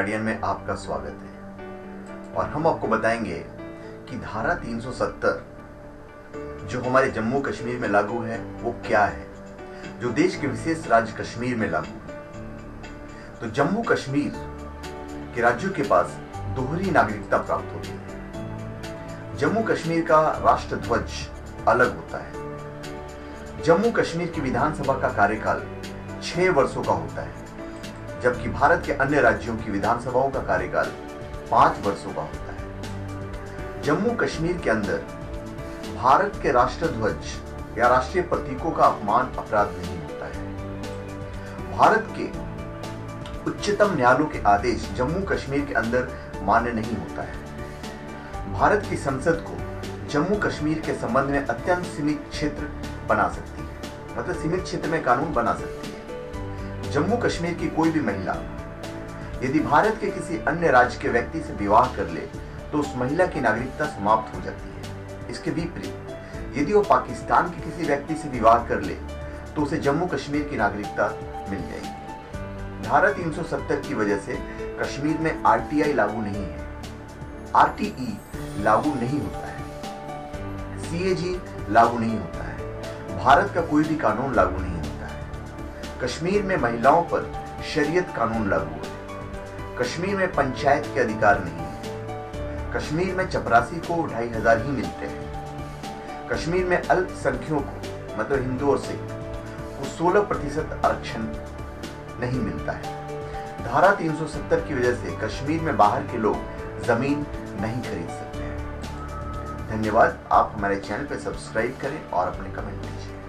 Guardian में आपका स्वागत है और हम आपको बताएंगे कि धारा 370 जो हमारे जम्मू कश्मीर में लागू है वो क्या है, जो देश के विशेष राज्य कश्मीर में लागू है। तो जम्मू कश्मीर के राज्यों के पास दोहरी नागरिकता प्राप्त होती है। जम्मू कश्मीर का राष्ट्र ध्वज अलग होता है। जम्मू कश्मीर की विधानसभा का कार्यकाल 6 वर्षों का होता है, जबकि भारत के अन्य राज्यों की विधानसभाओं का कार्यकाल 5 वर्षों का होता है। जम्मू कश्मीर के अंदर भारत के राष्ट्र ध्वज या राष्ट्रीय प्रतीकों का अपमान अपराध नहीं होता है। भारत के उच्चतम न्यायालय के आदेश जम्मू कश्मीर के अंदर मान्य नहीं होता है। भारत की संसद को जम्मू कश्मीर के संबंध में अत्यंत सीमित क्षेत्र बना सकती है, मतलब सीमित क्षेत्र में कानून बना सकती है। जम्मू कश्मीर की कोई भी महिला यदि भारत के किसी अन्य राज्य के व्यक्ति से विवाह कर ले तो उस महिला की नागरिकता समाप्त हो जाती है। इसके विपरीत यदि वो पाकिस्तान के किसी व्यक्ति से विवाह कर ले तो उसे जम्मू कश्मीर की नागरिकता मिल जाएगी। धारा 370 की वजह से कश्मीर में आरटीआई लागू नहीं है, आरटीई लागू नहीं होता है, सीएजी लागू नहीं होता है, भारत का कोई भी कानून लागू नहीं होता है। कश्मीर में महिलाओं पर शरीयत कानून लागू है। कश्मीर में पंचायत के अधिकार नहीं है। कश्मीर में चपरासी को 2500 ही मिलते हैं। कश्मीर में अल्पसंख्यकों को, मतलब हिंदू और सिख को 16% आरक्षण नहीं मिलता है। धारा 370 की वजह से कश्मीर में बाहर के लोग जमीन नहीं खरीद सकते हैं। धन्यवाद। आप हमारे चैनल पर सब्सक्राइब करें और अपने कमेंट दीजिए।